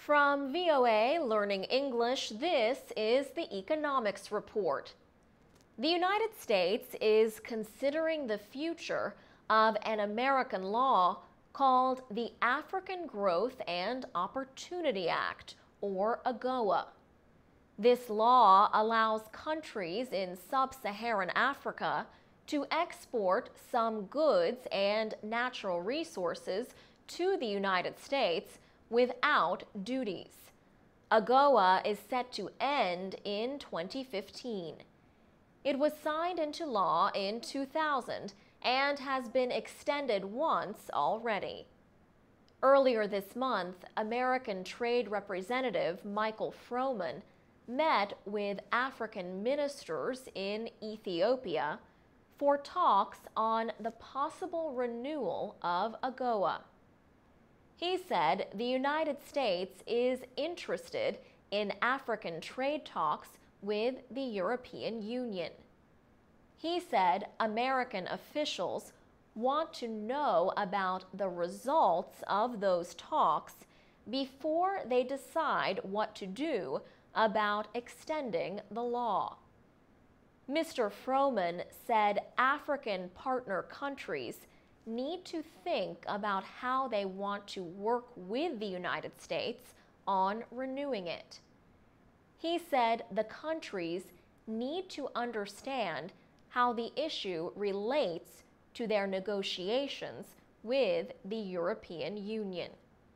From VOA Learning English, this is the Economics Report. The United States is considering the future of an American law called the African Growth and Opportunity Act, or AGOA. This law allows countries in sub-Saharan Africa to export some goods and natural resources to the United States without duties. AGOA is set to end in 2015. It was signed into law in 2000 and has been extended once already. Earlier this month, American Trade Representative Michael Froman met with African ministers in Ethiopia for talks on the possible renewal of AGOA. He said the United States is interested in African trade talks with the European Union. He said American officials want to know about the results of those talks before they decide what to do about extending the law. Mr. Froman said African partner countries need to think about how they want to work with the United States on renewing it. He said the countries need to understand how the issue relates to their negotiations with the European Union.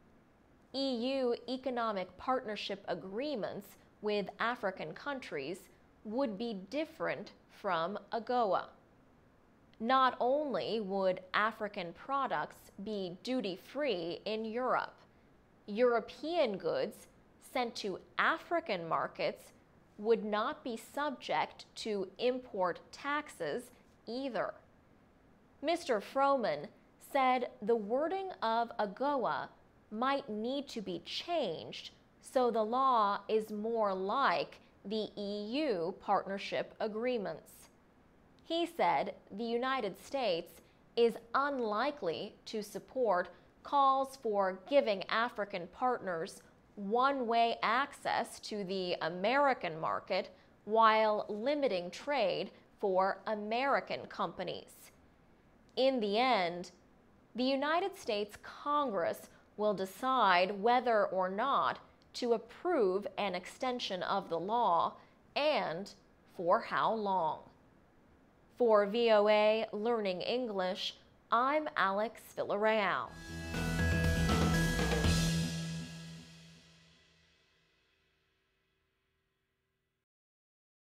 EU economic partnership agreements with African countries would be different from AGOA. Not only would African products be duty-free in Europe, European goods sent to African markets would not be subject to import taxes either. Mr. Froman said the wording of AGOA might need to be changed so the law is more like the EU partnership agreements. He said the United States is unlikely to support calls for giving African partners one-way access to the American market while limiting trade for American companies. In the end, the United States Congress will decide whether or not to approve an extension of the law and for how long. For VOA Learning English, I'm Alex Villarreal.